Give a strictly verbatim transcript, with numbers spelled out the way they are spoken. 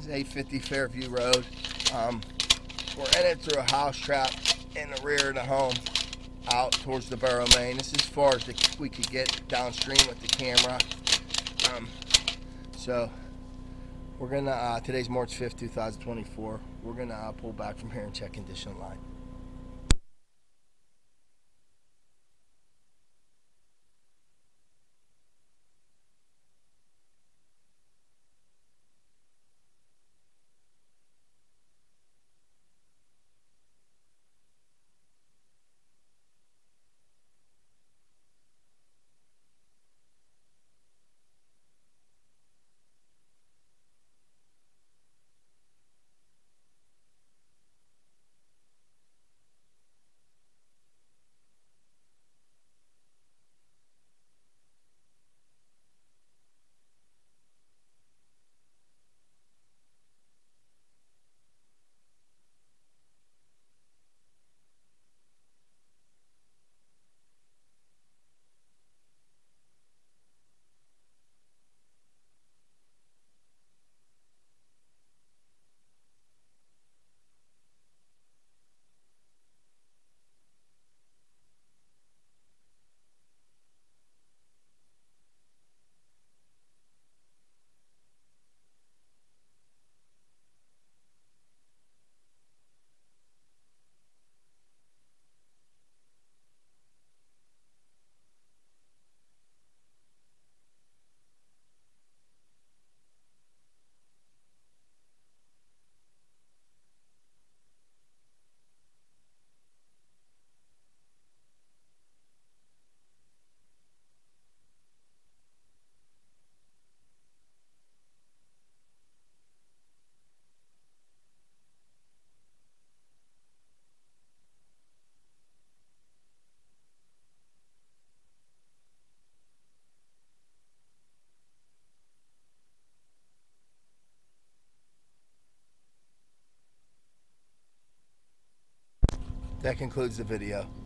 is eight fifty Fairview Road. Um, we're headed through a house trap in the rear of the home out towards the Borough Main. This is as far as the, we could get downstream with the camera. Um, so we're gonna, uh, today's March fifth, two thousand twenty-four. We're gonna uh, pull back from here and check condition line. That concludes the video.